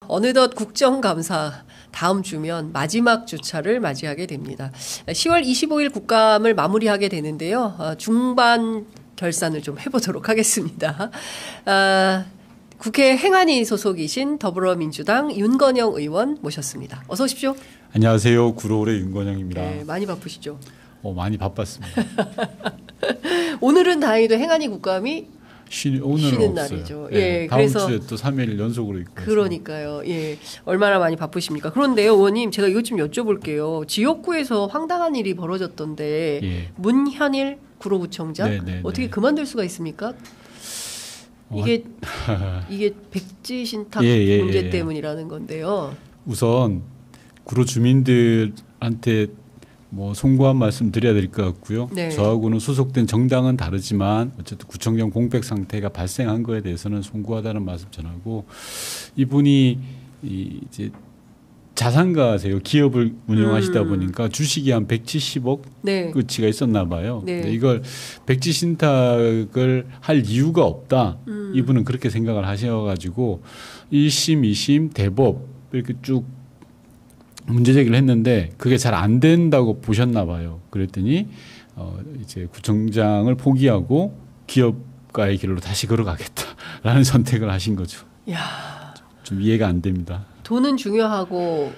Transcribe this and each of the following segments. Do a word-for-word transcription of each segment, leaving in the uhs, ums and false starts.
어느덧 국정감사 다음 주면 마지막 주차를 맞이하게 됩니다. 시월 이십오일 국감을 마무리하게 되는데요. 중반 결산을 좀 해보도록 하겠습니다. 아, 국회 행안위 소속이신 더불어민주당 윤건영 의원 모셨습니다. 어서 오십시오. 안녕하세요. 구로울의 윤건영입니다. 네, 많이 바쁘시죠? 어, 많이 바빴습니다. 오늘은 다행히도 행안위 국감이 쉬, 오늘은 쉬는 없어요. 날이죠. 네, 예, 다음 그래서 주에 또 삼 일 연속으로 있고. 그러니까요. 예, 얼마나 많이 바쁘십니까? 그런데요, 의원님, 제가 이것 좀 여쭤볼게요. 지역구에서 황당한 일이 벌어졌던데 예. 문현일 구로구청장 네, 네, 어떻게 네. 그만둘 수가 있습니까? 이게 이게 백지 신탁 예, 예, 문제 예. 때문이라는 건데요. 우선 구로 주민들한테 뭐 송구한 말씀 드려야 될 것 같고요. 네. 저하고는 소속된 정당은 다르지만 어쨌든 구청장 공백 상태가 발생한 거에 대해서는 송구하다는 말씀 전하고, 이분이 이 이제 자산가세요. 기업을 운영하시다 음. 보니까 주식이 한 백칠십억 네. 끝이가 있었나 봐요. 네. 근데 이걸 백지 신탁을 할 이유가 없다. 음. 이분은 그렇게 생각을 하셔가지고 일 심, 이 심, 대법 이렇게 쭉 문제 제기를 했는데 그게 잘 안 된다고 보셨나 봐요. 그랬더니 어 이제 구청장을 포기하고 기업가의 길로 다시 걸어가겠다라는 선택을 하신 거죠. 야, 좀 이해가 안 됩니다. 돈은 중요하고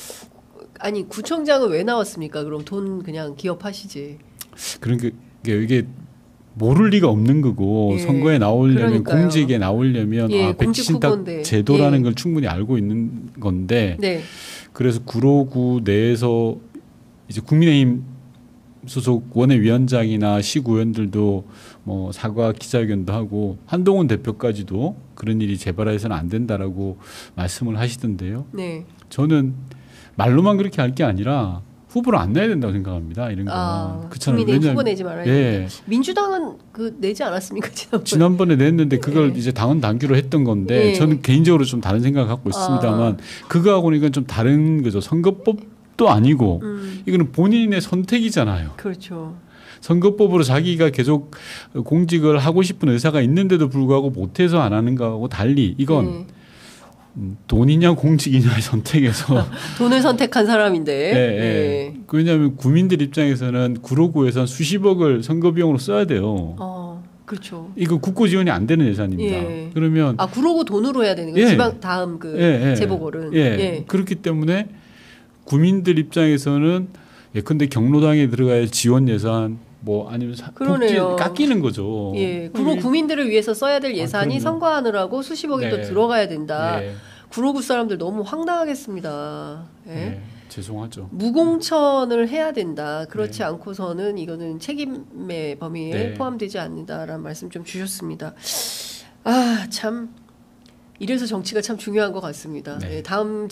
아니 구청장은 왜 나왔습니까? 그럼 돈 그냥 기업하시지. 그러니까 이게 모를 리가 없는 거고, 예, 선거에 나오려면 그러니까요. 공직에 나오려면 예, 아, 공직 백신탁 후보인데. 제도라는 예. 걸 충분히 알고 있는 건데, 네. 그래서 구로구 내에서 이제 국민의힘 소속 원외위원장이나 시구의원들도 뭐 사과 기자회견도 하고 한동훈 대표까지도 그런 일이 재발해서는 안 된다라고 말씀을 하시던데요. 네. 저는 말로만 그렇게 할 게 아니라 후보를 안 내야 된다고 생각합니다. 이런 거. 아, 그렇잖아요. 국민의힘 왜냐하면- 후보 내지 말아야 예. 된다. 민주당은 그 내지 않았습니까? 지난번에. 지난번에 냈는데 그걸 예. 이제 당원 당규로 했던 건데 예. 저는 개인적으로 좀 다른 생각을 갖고 있습니다만 아. 그거하고는 이건 좀 다른 거죠. 선거법도 아니고 음, 이거는 본인의 선택이잖아요. 그렇죠. 선거법으로 자기가 계속 공직을 하고 싶은 의사가 있는데도 불구하고 못해서 안 하는 거하고 달리 이건 네. 음, 돈이냐 공직이냐의 선택에서 돈을 선택한 사람인데. 예, 예. 네. 왜냐하면 구민들 입장에서는 구로구에서 수십억을 선거 비용으로 써야 돼요. 어, 그렇죠. 이거 국고 지원이 안 되는 예산입니다. 예. 그러면 아, 구로구 돈으로 해야 되는 거예요. 예. 지방 다음 그 예, 예. 재보궐은. 예. 예. 그렇기 때문에 구민들 입장에서는 예컨대 경로당에 들어가야 할 지원 예산 뭐 아니면 사, 복지 그러네요. 깎이는 거죠. 예. 구로 구민들을 위해서 써야 될 예산이 아, 그럼요. 선거하느라고 수십억이 또 네. 들어가야 된다. 예. 구로구 사람들 너무 황당하겠습니다. 예. 예. 죄송하죠. 무공천을 해야 된다. 그렇지 네. 않고서는 이거는 책임의 범위에 네. 포함되지 않는다라는 말씀 좀 주셨습니다. 아, 참 이래서 정치가 참 중요한 것 같습니다. 네. 예, 다음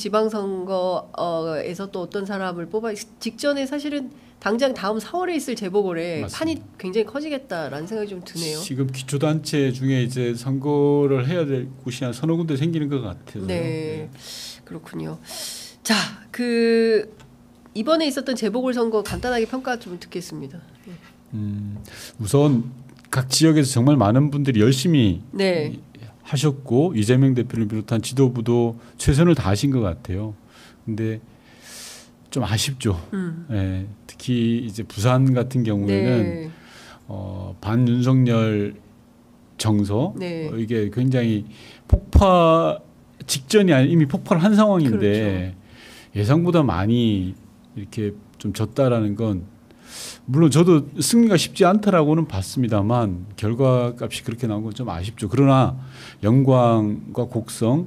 지방선거에서 또 어떤 사람을 뽑아 직전에 사실은 당장 다음 사월에 있을 재보궐에 맞습니다. 판이 굉장히 커지겠다라는 생각이 좀 드네요. 지금 기초단체 중에 이제 선거를 해야 될 곳이 한 서너 군데 생기는 것 같아요. 네, 그렇군요. 자, 그 이번에 있었던 재보궐 선거 간단하게 평가 좀 듣겠습니다. 네. 음, 우선 각 지역에서 정말 많은 분들이 열심히 네. 하셨고 이재명 대표를 비롯한 지도부도 최선을 다하신 것 같아요. 근데 좀 아쉽죠. 음. 예, 특히 이제 부산 같은 경우에는 네. 어, 반윤석열 정서 네. 어, 이게 굉장히 폭파 직전이 아니 이미 폭발을 한 상황인데 그렇죠. 예상보다 많이 이렇게 좀 졌다라는 건 물론 저도 승리가 쉽지 않다라고는 봤습니다만 결과값이 그렇게 나온 건 좀 아쉽죠. 그러나 영광과 곡성을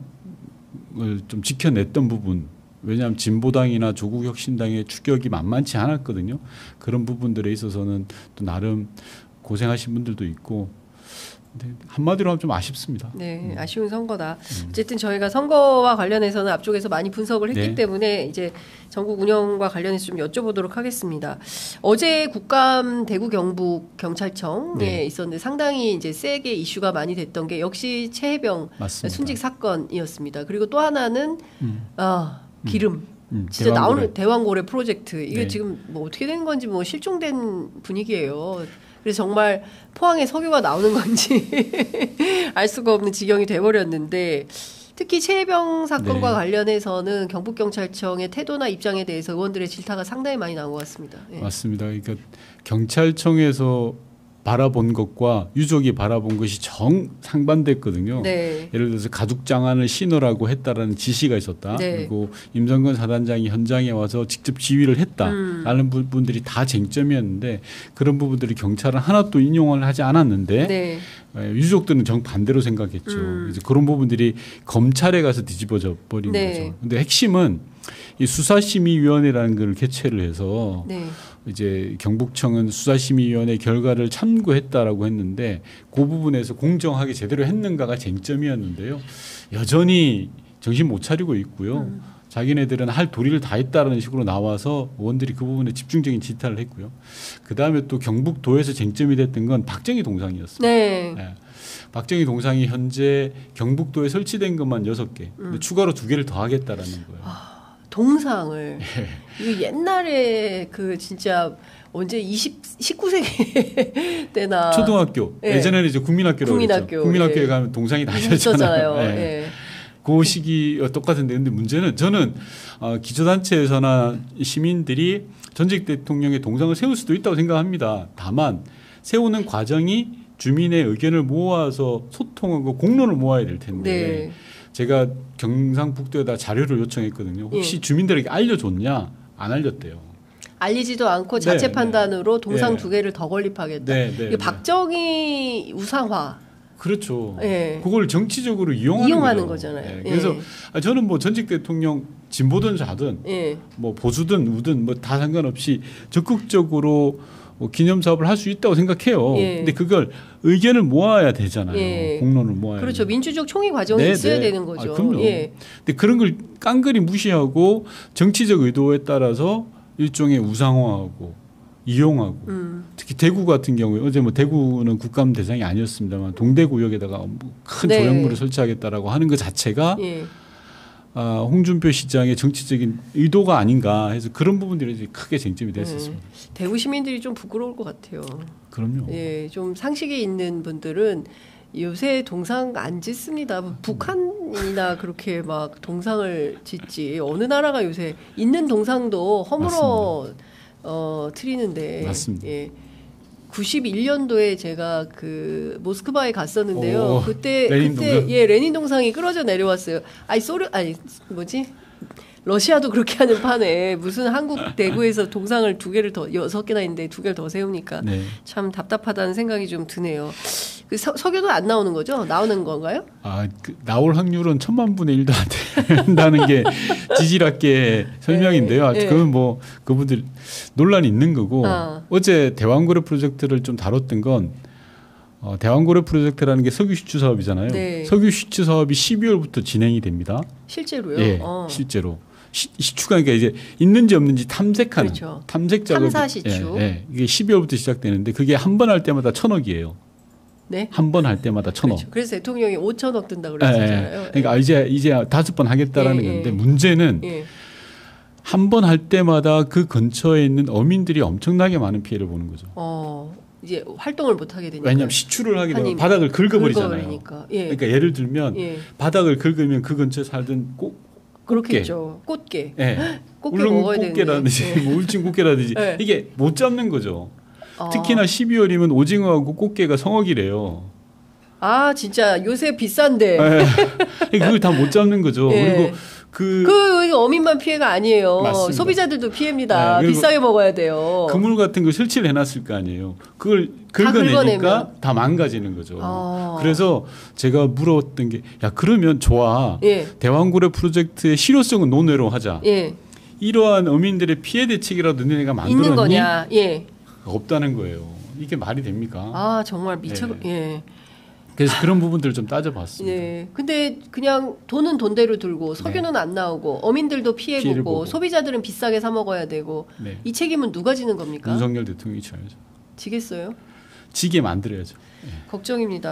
좀 지켜냈던 부분, 왜냐하면 진보당이나 조국혁신당의 추격이 만만치 않았거든요. 그런 부분들에 있어서는 또 나름 고생하신 분들도 있고, 근데 한마디로 하면 좀 아쉽습니다. 네, 음. 아쉬운 선거다. 음. 어쨌든 저희가 선거와 관련해서는 앞쪽에서 많이 분석을 했기 네. 때문에 이제 전국 운영과 관련해서 좀 여쭤보도록 하겠습니다. 어제 국감 대구 경북 경찰청에 네. 있었는데 상당히 이제 세게 이슈가 많이 됐던 게 역시 최혜병 맞습니다. 순직 사건이었습니다. 그리고 또 하나는 음. 아, 기름. 음, 진짜 대왕고래. 나오는 대왕고래 프로젝트 이게 네. 지금 뭐 어떻게 된 건지 뭐 실종된 분위기예요. 그래서 정말 포항에 석유가 나오는 건지 알 수가 없는 지경이 돼버렸는데 특히 최혜병 사건과 네. 관련해서는 경북경찰청의 태도나 입장에 대해서 의원들의 질타가 상당히 많이 나온 것 같습니다. 예. 맞습니다. 그러니까 경찰청에서 바라본 것과 유족이 바라본 것이 정 상반됐거든요. 네. 예를 들어서 가죽 장안을 신으라고 했다라는 지시가 있었다. 네. 그리고 임성근 사단장이 현장에 와서 직접 지휘를 했다라는 음. 부분들이 다 쟁점이었는데 그런 부분들이 경찰은 하나도 인용을 하지 않았는데 네. 유족들은 정반대로 생각했죠. 음. 그래서 그런 부분들이 검찰에 가서 뒤집어져 버린 네. 거죠. 근데 핵심은 이 수사심의위원회라는 걸 개최를 해서 네. 이제 경북청은 수사심의위원회 결과를 참고했다라고 했는데 그 부분에서 공정하게 제대로 했는가가 쟁점이었는데요. 여전히 정신 못 차리고 있고요. 음. 자기네들은 할 도리를 다 했다라는 식으로 나와서 의원들이 그 부분에 집중적인 질타를 했고요. 그다음에 또 경북도에서 쟁점이 됐던 건 박정희 동상이었습니다. 네. 네. 박정희 동상이 현재 경북도에 설치된 것만 여섯 개, 음. 추가로 두 개를 더 하겠다라는 거예요. 아. 동상을 이거 옛날에 그 진짜 언제 이십 십구 세기 때나 초등학교 예. 예전에는 이제 국민학교라고 국민학교, 그랬죠. 국민학교에 예. 가면 동상이 다 있었잖아요. 예. 예. 그 시기 똑같은데 근데 문제는 저는 어, 기초단체에서나 시민들이 전직 대통령의 동상을 세울 수도 있다고 생각합니다. 다만 세우는 과정이 주민의 의견을 모아서 소통하고 공론을 모아야 될 텐데 네. 제가 경상북도에다 자료를 요청했거든요. 혹시 예. 주민들에게 알려줬냐? 안 알렸대요. 알리지도 않고 자체 네, 판단으로 네. 동상 네. 두 개를 더 건립하겠다. 네, 네, 이게 네. 박정희 우상화. 그렇죠. 네. 그걸 정치적으로 이용하는, 이용하는 거죠. 거잖아요. 네. 그래서 네. 저는 뭐 전직 대통령 진보든 좌든 네. 뭐 보수든 우든 뭐 다 상관없이 적극적으로 뭐 기념 사업을 할 수 있다고 생각해요. 예. 근데 그걸 의견을 모아야 되잖아요. 예. 공론을 모아야. 그렇죠. 민주적 총의 과정이 네, 있어야 네. 되는 거죠. 아, 그럼요. 예. 근데 그런 걸 깡그리 무시하고 정치적 의도에 따라서 일종의 우상화하고 이용하고 음. 특히 대구 같은 경우에 어제 뭐 대구는 국감 대상이 아니었습니다만 동대구역에다가 큰 네. 조형물을 설치하겠다라고 하는 것 자체가 예. 아, 홍준표 시장의 정치적인 의도가 아닌가 해서 그런 부분들이 이제 크게 쟁점이 됐었습니다. 네. 대구 시민들이 좀 부끄러울 것 같아요. 그럼요. 예, 좀 상식이 있는 분들은 요새 동상 안 짓습니다. 북한이나 그렇게 막 동상을 짓지 어느 나라가 요새 있는 동상도 허물어 어, 트리는데. 맞습니다. 예. 구십일 년도에 제가 그 모스크바에 갔었는데요. 오, 그때 레닌 그때 동상? 예 레닌 동상이 끌어져 내려왔어요. 아니 소련 아니 뭐지? 러시아도 그렇게 하는 판에 무슨 한국 대구에서 동상을 두 개를 더 여섯 개나 있는데 두 개를 더 세우니까 네. 참 답답하다는 생각이 좀 드네요. 그 서, 석유도 안 나오는 거죠? 나오는 건가요? 아, 그 나올 확률은 천만 분의 일도 안 된다는 게 지질학계 설명인데요. 네, 네. 그건 뭐 그분들 논란이 있는 거고 아. 어제 대왕고래 프로젝트를 좀 다뤘던 건 어, 대왕고래 프로젝트라는 게 석유 시추 사업이잖아요. 네. 석유 시추 사업이 십이월부터 진행이 됩니다. 실제로요? 예, 어. 실제로. 시, 시추가 그러니까 이제 있는지 없는지 탐색하는 그렇죠. 탐색 작업. 탐사 시추. 예, 예. 이게 십이월부터 시작되는데 그게 한 번 할 때마다 천억이에요. 네. 한 번 할 때마다 천억. 그렇죠. 그래서 대통령이 오천억 든다고 그랬잖아요. 예, 예. 그러니까 이제 이제 다섯 번 하겠다라는 예, 건데 예. 문제는 예. 한 번 할 때마다 그 근처에 있는 어민들이 엄청나게 많은 피해를 보는 거죠. 어, 이제 활동을 못 하게 되니까. 왜냐하면 시추를 하게 되면 아니, 바닥을 긁어버리잖아요. 긁어버리니까. 예. 그러니까 예를 들면 예. 바닥을 긁으면 그 근처에 살던 꽃, 그렇겠죠. 꽃게. 예. 꽃게 먹어야 되는데. 울릉꽃게라든지 예. 뭐 울진꽃게라든지 예. 이게 못 잡는 거죠. 아. 특히나 십이월이면 오징어하고 꽃게가 성어기래요. 아 진짜 요새 비싼데. 예. 그걸 다 못 잡는 거죠. 예. 그리고 그, 그 어민만 피해가 아니에요. 맞습니다. 소비자들도 피해입니다. 네, 비싸게 먹어야 돼요. 그물 같은 거 설치를 해놨을 거 아니에요. 그걸 다 긁어내니까 긁어내면. 다 망가지는 거죠. 아. 그래서 제가 물었던 게, 야 그러면 좋아. 예. 대왕고래 프로젝트의 실효성은 논외로 하자. 예. 이러한 어민들의 피해 대책이라도 너네가 만들었니? 있는 거냐? 예. 없다는 거예요. 이게 말이 됩니까? 아 정말 미쳐. 네. 예. 그래서 그런 부분들을 좀 따져봤습니다. 예. 근데 그냥 돈은 돈대로 들고 석유는 네. 안 나오고 어민들도 피해 피해를 보고 보고. 소비자들은 비싸게 사 먹어야 되고 네. 이 책임은 누가 지는 겁니까? 윤석열 대통령이 져야죠. 지겠어요? 지게 만들어야죠. 걱정입니다.